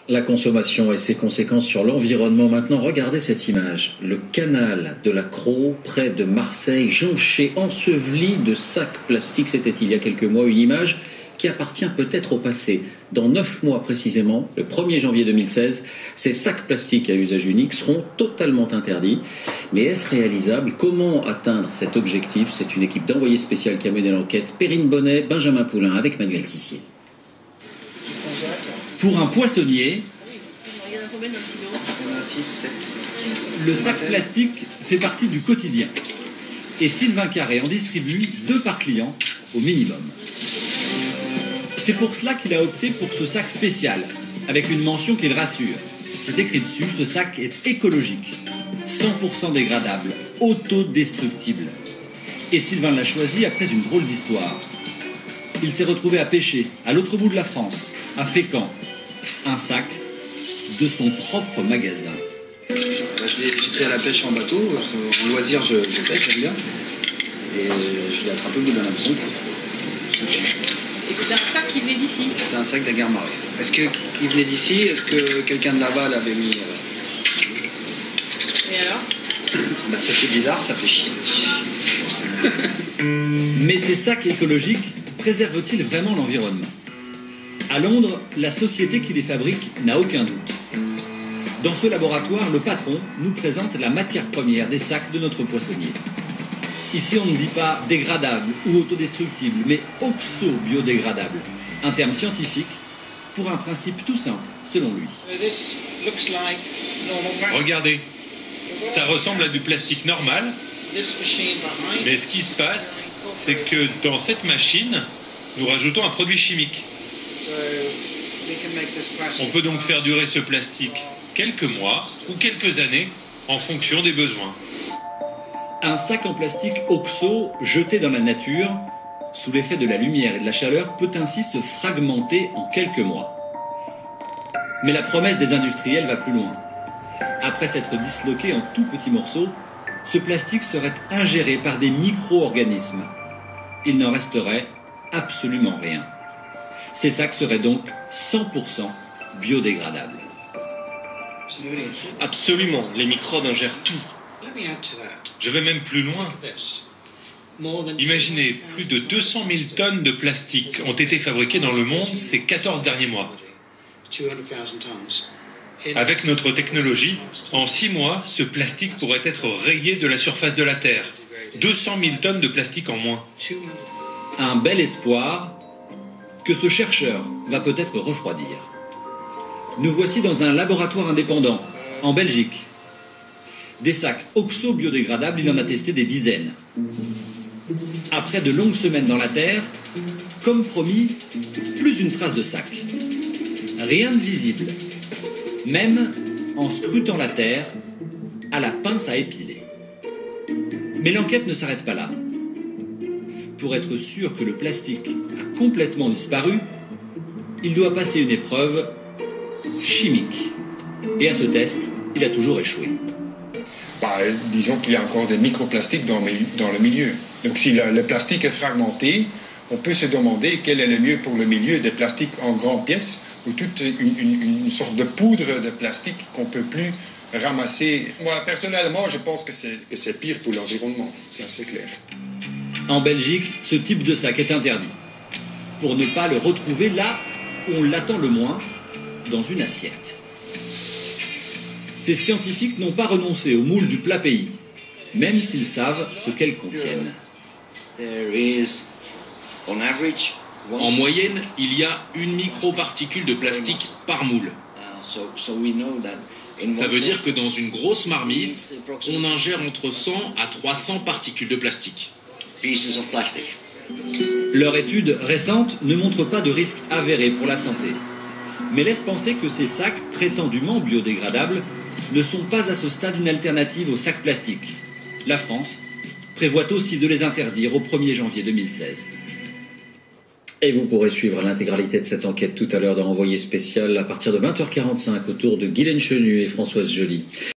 La consommation et ses conséquences sur l'environnement. Maintenant, regardez cette image. Le canal de la Crau, près de Marseille, jonché, enseveli de sacs plastiques. C'était il y a quelques mois, une image qui appartient peut-être au passé. Dans 9 mois précisément, le 1er janvier 2016, ces sacs plastiques à usage unique seront totalement interdits. Mais est-ce réalisable? Comment atteindre cet objectif? C'est une équipe d'envoyés spéciaux qui a mené l'enquête. Perrine Bonnet, Benjamin Poulain avec Manuel Tissier. Pour un poissonnier, le sac plastique fait partie du quotidien. Et Sylvain Carré en distribue 2 par client au minimum. C'est pour cela qu'il a opté pour ce sac spécial, avec une mention qui le rassure. C'est écrit dessus, ce sac est écologique, 100% dégradable, autodestructible. Et Sylvain l'a choisi après une drôle d'histoire. Il s'est retrouvé à pêcher, à l'autre bout de la France, à Fécamp, un sac de son propre magasin. J'étais à la pêche en bateau, en loisir je pêche, j'aime bien. Et je l'ai attrapé au bout d'un hameçon. Et c'était un sac qui venait d'ici? C'était un sac d'Aguermaré. Est-ce qu'il venait d'ici? Est-ce que quelqu'un de là-bas l'avait mis Et alors? Ça fait bizarre, ça fait chier. Mais ces sacs écologiques préservent-ils vraiment l'environnement? À Londres, la société qui les fabrique n'a aucun doute. Dans ce laboratoire, le patron nous présente la matière première des sacs de notre poissonnier. Ici, on ne dit pas dégradable ou autodestructible, mais oxo-biodégradable, un terme scientifique pour un principe tout simple, selon lui. Regardez, ça ressemble à du plastique normal, mais ce qui se passe, c'est que dans cette machine, nous rajoutons un produit chimique. On peut donc faire durer ce plastique quelques mois ou quelques années en fonction des besoins. Un sac en plastique oxo jeté dans la nature, sous l'effet de la lumière et de la chaleur, peut ainsi se fragmenter en quelques mois. Mais la promesse des industriels va plus loin. Après s'être disloqué en tout petits morceaux, ce plastique serait ingéré par des micro-organismes. Il n'en resterait absolument rien. Ces sacs seraient donc 100% biodégradables. Absolument, les microbes ingèrent tout. Je vais même plus loin. Imaginez, plus de 200 000 tonnes de plastique ont été fabriquées dans le monde ces 14 derniers mois. Avec notre technologie, en 6 mois, ce plastique pourrait être rayé de la surface de la Terre. 200 000 tonnes de plastique en moins. Un bel espoir que ce chercheur va peut-être refroidir. Nous voici dans un laboratoire indépendant, en Belgique. Des sacs oxo-biodégradables, il en a testé des dizaines. Après de longues semaines dans la terre, comme promis, plus une trace de sac. Rien de visible. Même en scrutant la terre à la pince à épiler. Mais l'enquête ne s'arrête pas là. Pour être sûr que le plastique a complètement disparu, il doit passer une épreuve chimique. Et à ce test, il a toujours échoué. Disons qu'il y a encore des microplastiques dans le milieu. Donc si le plastique est fragmenté, on peut se demander quel est le mieux pour le milieu, des plastiques en grandes pièces ou toute une sorte de poudre de plastique qu'on ne peut plus ramasser. Moi, personnellement, je pense que c'est pire pour l'environnement, c'est assez clair. En Belgique, ce type de sac est interdit, pour ne pas le retrouver là où on l'attend le moins, dans une assiette. Ces scientifiques n'ont pas renoncé au moule du plat pays, même s'ils savent ce qu'elles contiennent. En moyenne, il y a une microparticule de plastique par moule. Ça veut dire que dans une grosse marmite, on ingère entre 100 à 300 particules de plastique. Leur étude récente ne montre pas de risque avéré pour la santé, mais laisse penser que ces sacs prétendument biodégradables ne sont pas à ce stade une alternative aux sacs plastiques. La France prévoit aussi de les interdire au 1er janvier 2016. Et vous pourrez suivre l'intégralité de cette enquête tout à l'heure dans Envoyé spécial à partir de 20h45 autour de Guylaine Chenu et Françoise Joly.